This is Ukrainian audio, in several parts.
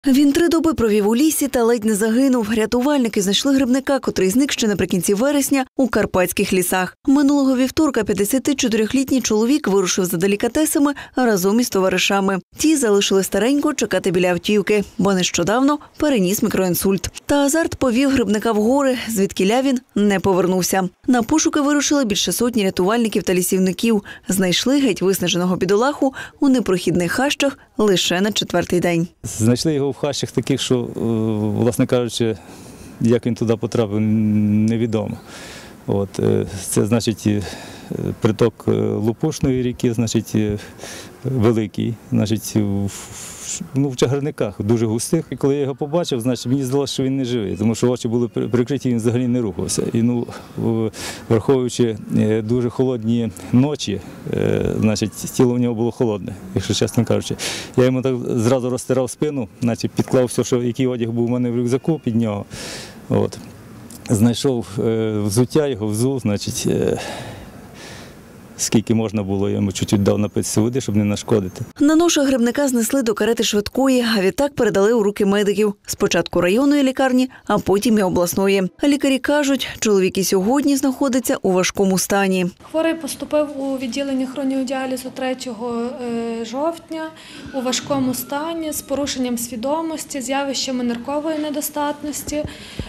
Він 3 доби провів у лісі та ледь не загинув. Рятувальники знайшли грибника, котрий зник ще наприкінці вересня у карпатських лісах. Минулого вівторка 54-літній чоловік вирушив за делікатесами разом із товаришами. Ті залишили старенько чекати біля автівки, бо нещодавно переніс мікроінсульт. Та азарт повів грибника в гори, звідкіля він не повернувся. На пошуки вирушили більше сотні рятувальників та лісівників. Знайшли геть виснаженого бідолаху у непрохідних хащах лише на 4-й день. Знайшли його в хащах таких, що, власне кажучи, як він туди потрапив, невідомо. Це, значить, приток Лопушної ріки, значить, великий, значить, в чагарниках, дуже густих. І коли я його побачив, значить, мені здалося, що він не живий, тому що очі були прикриті, він взагалі не рухався. І, враховуючи дуже холодні ночі, значить, тіло в нього було холодне, якщо чесно кажучи. Я йому так зразу розтирав спину, значить, підклав все, який одяг був у мене в рюкзаку під нього. Знайшов взуття, його взув, значить, скільки можна було, я йому чуть-чуть дав напитися води, щоб не нашкодити. На ношах грибника знесли до карети швидкої, а відтак передали у руки медиків. Спочатку районної лікарні, а потім і обласної. Лікарі кажуть, чоловік і сьогодні знаходиться у важкому стані. Хворий поступив у відділення хроніодіалізу 3 жовтня у важкому стані, з порушенням свідомості, з явищами ниркової недостатності,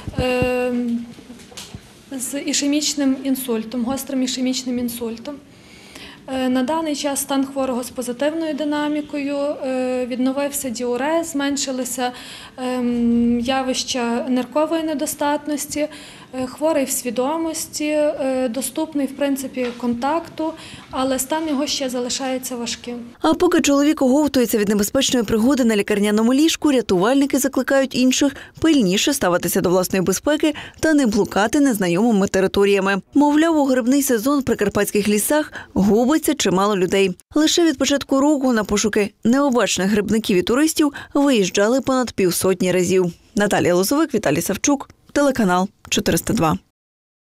з ішемічним інсультом, гострим ішемічним інсультом. На даний час стан хворого з позитивною динамікою, відновився діурез, зменшилися явища ниркової недостатності, хворий в свідомості, доступний, в принципі, контакту, але стан його ще залишається важким. А поки чоловік оговтується від небезпечної пригоди на лікарняному ліжку, рятувальники закликають інших пильніше ставитися до власної безпеки та не блукати незнайомими територіями. Мовляв, у грибний сезон в прикарпатських лісах губиться чимало людей. Лише від початку року на пошуки необачних грибників і туристів виїжджали понад 150 разів. Наталія Лозовик, Віталій Савчук, телеканал 402.